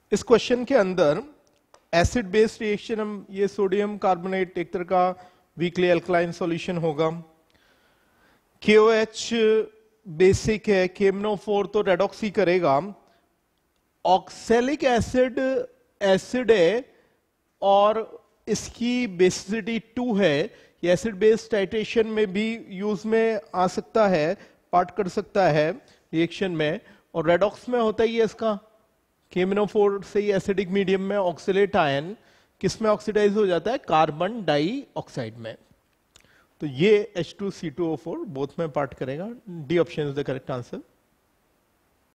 इस क्वेश्चन के अंदर एसिड बेस्ड रिएक्शन, हम ये सोडियम कार्बोनेट एक तरह का वीकली अल्कलाइन सॉल्यूशन होगा। KOH बेसिक है, KMnO4 तो रेडॉक्स ही करेगा। ऑक्सैलिक एसिड एसिड है और इसकी बेसिसिटी 2 है। ये एसिड बेस्ड टाइट्रेशन में भी यूज में आ सकता है, पार्ट कर सकता है रिएक्शन में। और रेडॉक्स में होता ही है इसका KMnO4 से ही एसिडिक मीडियम में ऑक्सीलेट आयन किस में ऑक्सीडाइज हो जाता है, कार्बन डाइऑक्साइड में। तो ये H2CO4 बोथ में पार्ट करेगा। D option is the correct answer.